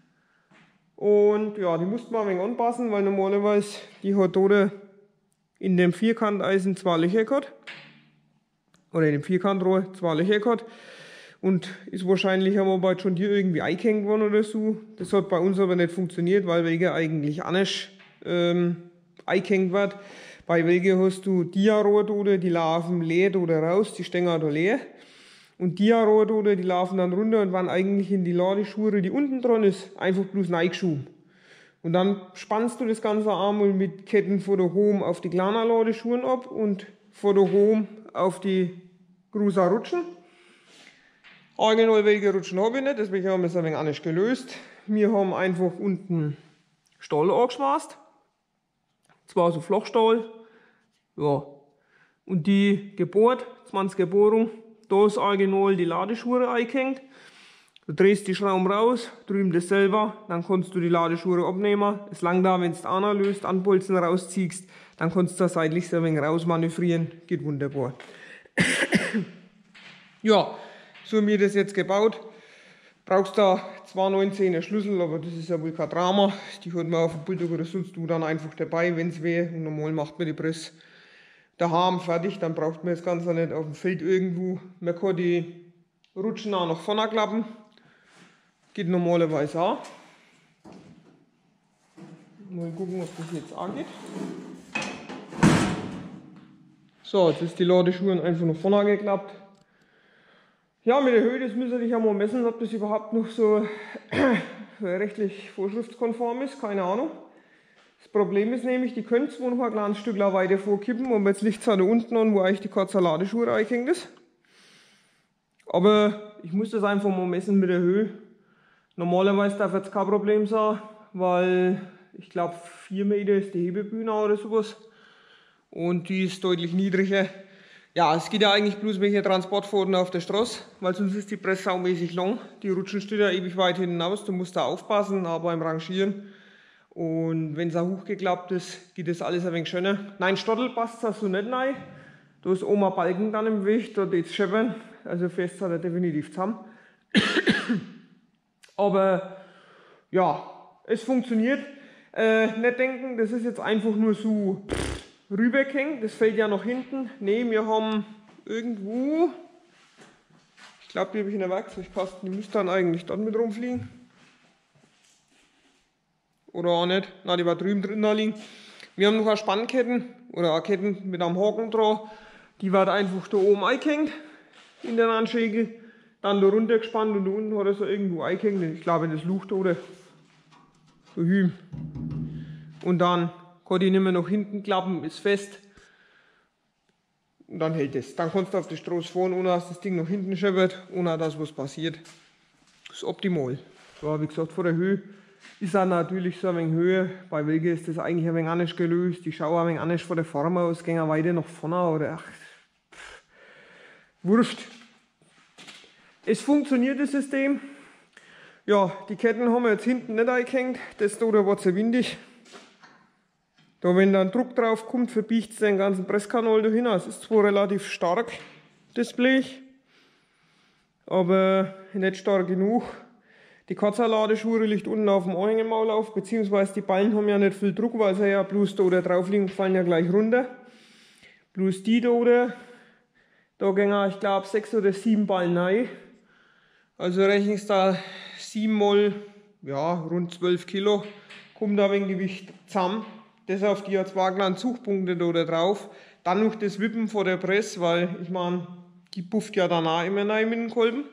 Und ja, die mussten wir ein wenig anpassen, weil normalerweise die hat da in dem Vierkanteisen zwei Löcher gehabt. Oder in dem Vierkantrohr zwei Löcher gehabt. Und ist wahrscheinlich haben wir bald schon hier irgendwie eingehängt worden oder so. Das hat bei uns aber nicht funktioniert, weil Welge eigentlich anders ähm, eingehängt wird. Bei Welge hast du Dia-Rohrdode, die laufen leer oder raus, die stehen da leer. Und Dia-Rohrdode, die laufen dann runter und werden eigentlich in die Ladeschure, die unten dran ist, einfach bloß reingeschoben. Und dann spannst du das Ganze einmal mit Ketten von der Home auf die kleinen Ladeschuhen ab und von der Home auf die großen Rutschen. Original welche Rutschen habe ich nicht, deswegen haben wir es ein wenig anders gelöst. Wir haben einfach unten Stahl angeschweißt. Zwar so Flachstahl. Ja. Und die gebohrt, zwanzig Bohrung. Da ist original die Ladeschure eingehängt. Du drehst die Schrauben raus, drüben das selber, dann kannst du die Ladeschure abnehmen. Es langt da, wenn du einer löst, Anbolzen rausziehst, dann kannst du da seitlich so ein wenig rausmanövrieren. Geht wunderbar. Ja, so haben wir das jetzt gebaut. Brauchst da zwei neunzehner Schlüssel, aber das ist ja wohl kein Drama. Die hat man auf dem Bulldog oder sonst du dann einfach dabei, wenn es weh. Und normal macht man die Presse daheim fertig, dann braucht man das Ganze nicht auf dem Feld irgendwo. Man kann die Rutschen auch nach vorne klappen. Geht normalerweise auch. Mal gucken, ob das jetzt angeht. So, jetzt ist die Ladeschuhe einfach nach vorne geklappt. Ja, mit der Höhe, das müsst ihr euch ja mal messen, ob das überhaupt noch so rechtlich vorschriftskonform ist, keine Ahnung. Das Problem ist nämlich, die können zwar noch ein kleines Stück weiter vorkippen, aber jetzt liegt es da unten an, wo eigentlich die kurze Ladeschuhe reingehängt ist. Aber ich muss das einfach mal messen mit der Höhe. Normalerweise darf jetzt kein Problem sein, weil ich glaube vier Meter ist die Hebebühne oder sowas. Und die ist deutlich niedriger. Ja, es geht ja eigentlich bloß welche Transportfahrten auf der Straße, weil sonst ist die Presse saumäßig lang. Die Rutschen steht ja ewig weit hinaus, du musst da aufpassen, auch beim Rangieren. Und wenn es auch hochgeklappt ist, geht das alles ein wenig schöner. Nein, Stottel passt da so nicht rein. Da ist Oma Balken dann im Weg, da geht es scheppern. Also fest hat er definitiv zusammen. Aber ja, es funktioniert. Äh, nicht denken, das ist jetzt einfach nur so rübergehängt, das fällt ja nach hinten. Ne, wir haben irgendwo, ich glaube, die habe ich in der Werkzeugkasten, die müsste dann eigentlich dort mit rumfliegen. Oder auch nicht, na, die war drüben drin da liegen. Wir haben noch eine Spannketten oder eine Ketten mit einem Haken dran, die wird einfach da oben eingehängt in den Anschägel, dann da runter gespannt und da unten hat er so irgendwo eingehängt, ich glaube in das Luch da oder so hüben. Und dann kann die nicht mehr nach hinten klappen, ist fest. Und dann hält es. Dann kannst du auf die Straße fahren, ohne dass das Ding nach hinten scheppert, ohne dass was passiert. Das ist optimal. Ja, wie gesagt, von der Höhe ist auch natürlich so ein wenig Höhe. Bei Wilge ist das eigentlich ein wenig anders gelöst. Die schauen ein wenig anders von der Form aus, gehen weiter nach vorne oder ach, pff, wurscht. Es funktioniert das System. Ja, die Ketten haben wir jetzt hinten nicht eingehängt. Das da war sehr windig. Da, wenn da ein Druck drauf kommt, verbiegt es den ganzen Presskanal dahin. Es ist zwar relativ stark, das Blech, aber nicht stark genug. Die Katzenladeschuhe liegt unten auf dem Anhängemaulauf, beziehungsweise die Ballen haben ja nicht viel Druck, weil sie ja bloß da oder drauf liegen, fallen ja gleich runter. Bloß die da oder, da gehen ich glaube sechs oder sieben Ballen rein. Also rechnest da sieben mal, ja, rund zwölf Kilo, kommt da ein wenig Gewicht zusammen. Das auf die zwei kleinen Zugpunkte da drauf. Dann noch das Wippen vor der Presse, weil ich meine, die pufft ja danach immer rein mit dem Kolben.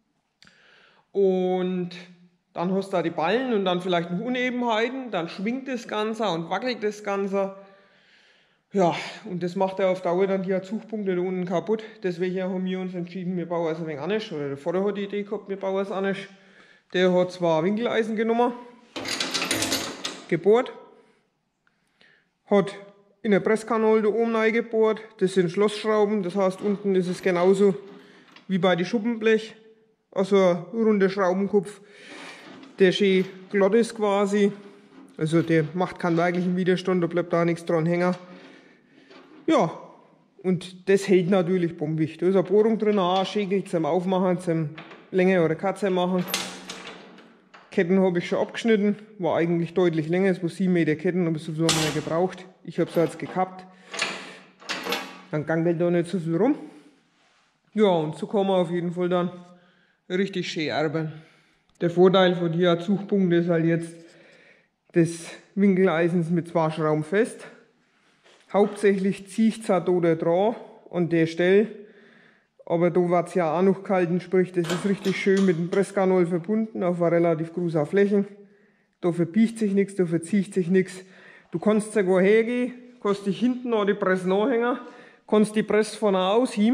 Und dann hast du da die Ballen und dann vielleicht noch Unebenheiten, dann schwingt das Ganze und wackelt das Ganze. Ja, und das macht ja auf Dauer dann die Zugpunkte da unten kaputt. Deswegen haben wir uns entschieden, wir bauen es ein wenig anders. Oder der Vater hat die Idee gehabt, wir bauen es anders. Der hat zwei Winkeleisen genommen, gebohrt. Hat in den Presskanal da oben reingebohrt. Das sind Schlossschrauben, das heißt unten ist es genauso wie bei den Schuppenblech. Also ein runder Schraubenkopf, der schön glatt ist quasi. Also der macht keinen wirklichen Widerstand, da bleibt da nichts dran hängen. Ja, und das hält natürlich bombig. Da ist eine Bohrung drin, auch Schägel zum Aufmachen, zum Länge oder Katze machen. Ketten habe ich schon abgeschnitten, war eigentlich deutlich länger, es war sieben Meter Ketten, aber so viel haben wir nicht gebraucht. Ich habe es jetzt gekappt. Dann gangelt da nicht so viel rum. Ja, und so kann man auf jeden Fall dann richtig schön arbeiten. Der Vorteil von hier Zugpunkt ist halt jetzt des Winkeleisens mit zwei Schrauben fest. Hauptsächlich zieht es da dran an der Stelle. Aber da wird es ja auch noch gehalten, sprich, das ist richtig schön mit dem Presskanal verbunden auf einer relativ großen Fläche. Da verbiegt sich nichts, da verzieht sich nichts. Du kannst sogar hergehen, kannst dich hinten an die Presse nachhängen, kannst die Presse vorne ausheben.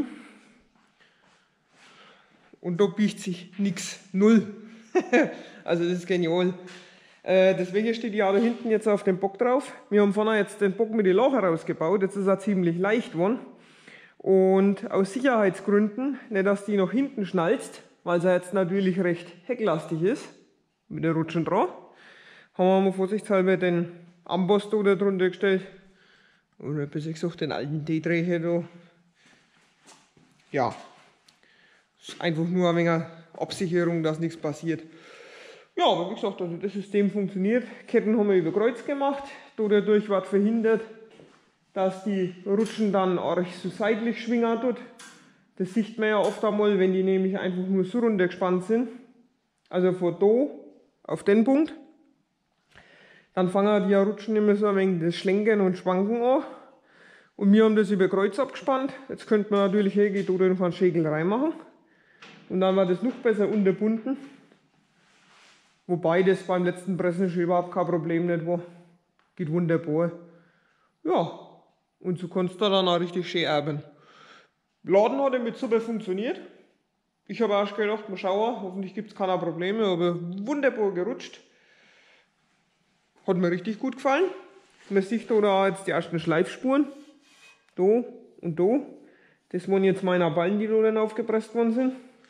Und da biegt sich nichts, null. Also das ist genial. Äh, deswegen steht ja da hinten jetzt auf dem Bock drauf. Wir haben vorne jetzt den Bock mit den Lachen rausgebaut, jetzt ist er ziemlich leicht geworden. Und aus Sicherheitsgründen, nicht dass die nach hinten schnalzt, weil sie jetzt natürlich recht hecklastig ist, mit der Rutschen dran, haben wir mal vorsichtshalber den Amboss da drunter gestellt. Oder besser gesagt den alten T-Dreher da. Ja, ist einfach nur ein wenig Absicherung, dass nichts passiert. Ja, aber wie gesagt, also das System funktioniert. Ketten haben wir über Kreuz gemacht. Dadurch wird verhindert, dass die Rutschen dann arg so seitlich schwingen tut. Das sieht man ja oft einmal, wenn die nämlich einfach nur so runtergespannt sind. Also von da auf den Punkt. Dann fangen die Rutschen immer so ein wenig das Schlenken und Schwanken an. Und wir haben das über Kreuz abgespannt. Jetzt könnte man natürlich hergehen, da noch einen Schäkel reinmachen. Und dann war das noch besser unterbunden. Wobei das beim letzten Pressen schon überhaupt kein Problem nicht war. Geht wunderbar. Ja, und so kannst du dann auch richtig schön erben. Laden hat damit super funktioniert. Ich habe auch schon gedacht, mal schauen, hoffentlich gibt es keine Probleme, aber wunderbar gerutscht. Hat mir richtig gut gefallen. Man sieht da jetzt die ersten Schleifspuren. Da und da. Das waren jetzt meine Ballen, die da dann aufgepresst worden sind.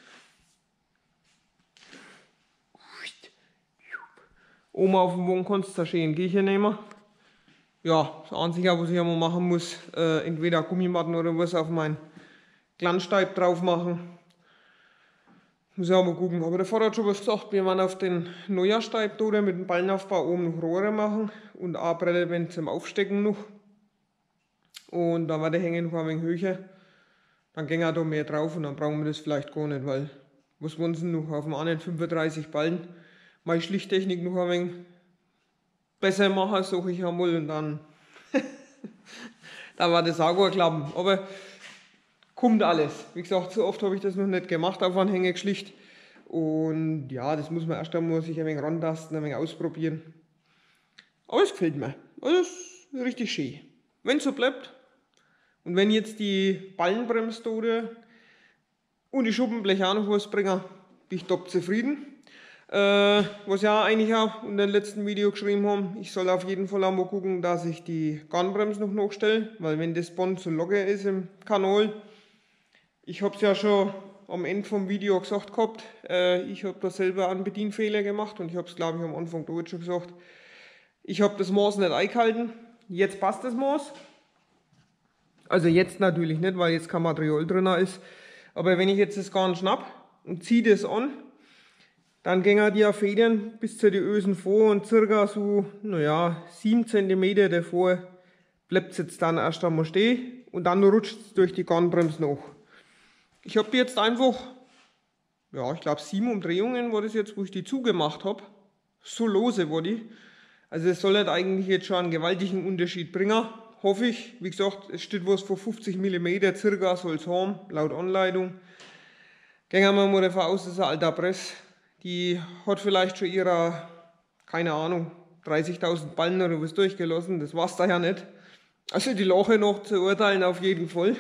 Oben auf dem Wagen kannst du da schön Gehchen nehmen. Ja, das Einzige, was ich einmal machen muss, äh, entweder Gummimatten oder was auf meinen Glanzsteig drauf machen. Muss ich auch mal gucken. Aber der Vater hat schon was gesagt, wir werden auf den Neujahrsteig da mit dem Ballenaufbau oben noch Rohre machen und auch Brennwände zum Aufstecken noch. Und dann wird der Hänge noch ein wenig höher. Dann gehen wir da mehr drauf und dann brauchen wir das vielleicht gar nicht, weil was wollen sie noch auf dem anderen fünfunddreißig Ballen? Meine Schlichttechnik noch ein wenig besser machen, sag ich einmal, und dann, dann war das auch gut klappen. Aber kommt alles. Wie gesagt, so oft habe ich das noch nicht gemacht auf Anhänger geschlicht. Und ja, das muss man erst einmal sich ein wenig rantasten, ein wenig ausprobieren. Aber es gefällt mir. Also es ist richtig schön. Wenn es so bleibt und wenn jetzt die Ballenbremstode und die Schuppenblech auch noch was bringen, bin ich top zufrieden. Äh, was ja eigentlich auch in dem letzten Video geschrieben haben, ich soll auf jeden Fall einmal gucken, dass ich die Garnbremse noch nachstelle, weil wenn das Band so locker ist im Kanal, ich habe es ja schon am Ende vom Video gesagt gehabt, äh, ich habe da selber einen Bedienfehler gemacht und ich habe es glaube ich am Anfang da jetzt schon gesagt, ich habe das Maß nicht eingehalten, jetzt passt das Maß, also jetzt natürlich nicht, weil jetzt kein Material drin ist, aber wenn ich jetzt das Garn schnapp und ziehe das an, dann gehen die Federn bis zu den Ösen vor und circa so, naja, sieben Zentimeter davor bleibt es jetzt dann erst einmal stehen und dann rutscht es durch die Garnbremse nach. Ich habe die jetzt einfach, ja, ich glaube sieben Umdrehungen war das jetzt, wo ich die zugemacht habe. So lose war die. Also es soll halt eigentlich jetzt schon einen gewaltigen Unterschied bringen, hoffe ich. Wie gesagt, es steht was von fünfzig Millimeter circa soll es haben, laut Anleitung. Gehen wir mal davon aus, das ist ein alter Press. Die hat vielleicht schon ihrer, keine Ahnung, dreißigtausend Ballen oder was durchgelassen, das war's daher nicht. Also die Lache noch zu urteilen auf jeden Fall.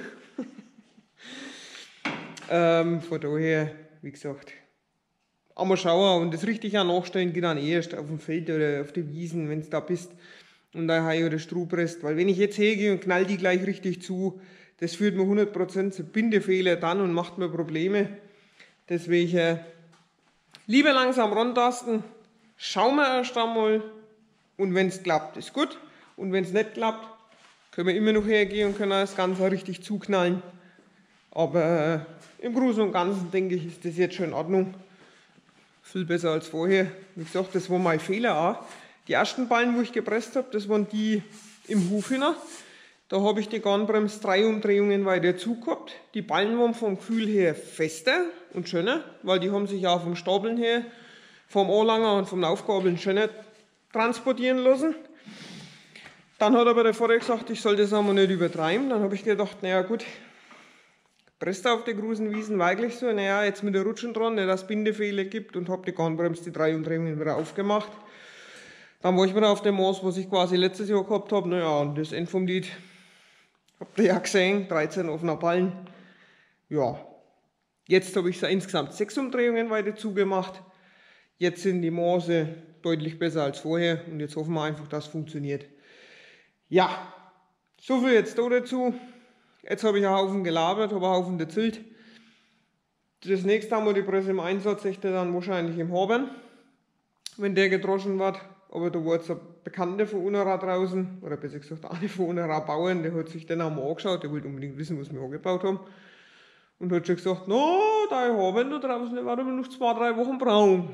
ähm, von daher, wie gesagt, einmal schauen und das richtig auch nachstellen geht dann erst auf dem Feld oder auf der Wiesen, wenn es da bist und da Hai oder Stroh presst. Weil wenn ich jetzt hergehe und knall die gleich richtig zu, das führt mir hundert Prozent zu Bindefehler dann und macht mir Probleme. Deswegen lieber langsam rantasten, schauen wir erst einmal und wenn es klappt, ist gut. Und wenn es nicht klappt, können wir immer noch hergehen und können das Ganze richtig zuknallen. Aber äh, im Großen und Ganzen denke ich, ist das jetzt schon in Ordnung. Viel besser als vorher. Wie gesagt, das war mein Fehler auch. Die ersten Ballen, wo ich gepresst habe, das waren die im Hof hinein. Da habe ich die Garnbremse drei Umdrehungen weiter zugehabt. Die Ballen waren vom Gefühl her fester und schöner, weil die haben sich auch vom Stapeln her, vom Anlanger und vom Aufgabeln schöner transportieren lassen. Dann hat aber der Vater gesagt, ich soll das einmal nicht übertreiben. Dann habe ich gedacht, naja gut, presst auf die großen Wiesen wirklich so, naja, jetzt mit der Rutschen dran, nicht dass es Bindefehler gibt und habe die Garnbremse die drei Umdrehungen wieder aufgemacht. Dann war ich wieder auf dem Maß, was ich quasi letztes Jahr gehabt habe. Naja, und das Ende vom Lied habt ihr ja gesehen, dreizehn offener Ballen. Ja, jetzt habe ich so insgesamt sechs Umdrehungen weiter zugemacht. Jetzt sind die Maße deutlich besser als vorher und jetzt hoffen wir einfach, dass es funktioniert. Ja, so viel jetzt da dazu. Jetzt habe ich einen Haufen gelabert, habe einen Haufen erzählt. Das nächste Mal die Presse im Einsatz seht ihr dann wahrscheinlich im Habern, wenn der gedroschen wird. Aber da war jetzt ein Bekannter von Unera draußen, oder besser gesagt einer von Unera Bauern, der hat sich dann auch mal angeschaut, der wollte unbedingt wissen, was wir angebaut haben. Und hat schon gesagt, no, dein Haar, wenn du draußen werden wir noch zwei, drei Wochen brauchen.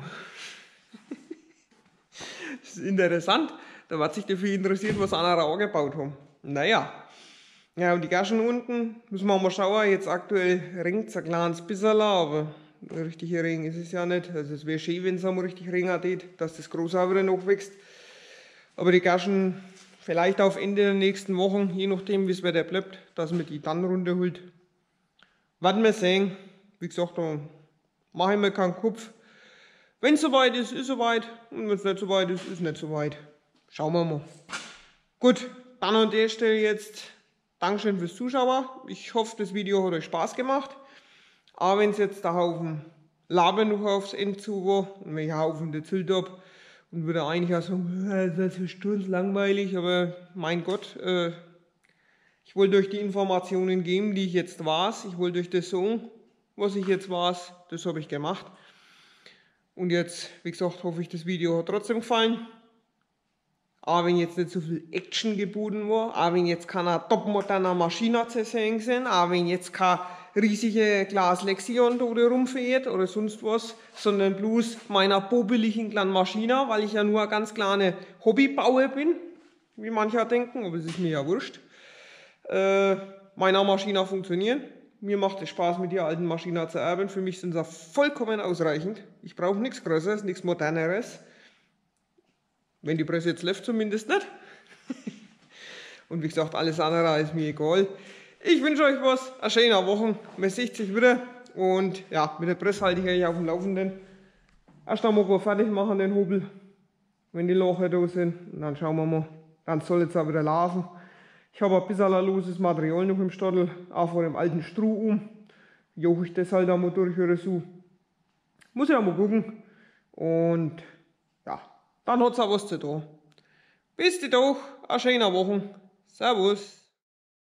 Das ist interessant, da wird sich dafür interessiert, was andere angebaut haben. Naja, ja, und die Gaschen unten, müssen wir mal schauen, jetzt aktuell regnet es ein kleines bisschen, aber richtiger Regen ist es ja nicht. Also es wäre schön, wenn es einmal richtig regnet, dass das groß auch wieder nachwächst. Aber die Gaschen vielleicht auf Ende der nächsten Wochen, je nachdem wie es Wetter bleibt, dass man die dann runterholt. Werden wir sehen. Wie gesagt, da mache ich mir keinen Kopf. Wenn es soweit ist, ist soweit. Und wenn es nicht soweit ist, ist nicht soweit. Schauen wir mal. Gut, dann an der Stelle jetzt Dankeschön fürs Zuschauen. Ich hoffe, das Video hat euch Spaß gemacht. Aber wenn es jetzt der Haufen Laber noch aufs Ende zu war und wenn ich einen Haufen erzählt habe und würde eigentlich auch sagen, das ist stundenlang langweilig, aber mein Gott, äh, ich wollte euch die Informationen geben, die ich jetzt weiß. Ich wollte euch das sagen, was ich jetzt weiß. Das habe ich gemacht. Und jetzt, wie gesagt, hoffe ich, das Video hat trotzdem gefallen. Aber wenn jetzt nicht so viel Action geboten war, auch wenn jetzt keine topmoderne Maschine zu sehen sind, auch wenn jetzt kein riesige Glas Lexion da rumfährt oder sonst was, sondern bloß meiner bobeligen kleinen Maschine, weil ich ja nur ein ganz kleiner Hobbybauer bin, wie manche denken, aber es ist mir ja wurscht. Äh, meine Maschine funktionieren. Mir macht es Spaß, mit der alten Maschine zu arbeiten. Für mich sind sie vollkommen ausreichend. Ich brauche nichts Größeres, nichts Moderneres. Wenn die Presse jetzt läuft, zumindest nicht. Und wie gesagt, alles andere ist mir egal. Ich wünsche euch was, eine schöne Woche. Man sieht sich wieder. Und ja, mit der Presse halte ich euch auf dem Laufenden. Erst einmal mal fertig machen, den Hobel. Wenn die Locher da sind. Und dann schauen wir mal. Dann soll es auch wieder laufen. Ich habe ein bisschen loses Material noch im Stadel. Auch vor dem alten Stroh um. Joche ich das halt einmal durch oder so. Muss ich auch mal gucken. Und ja. Dann hat es auch was zu tun. Bis die doch, eine schöne Woche. Servus.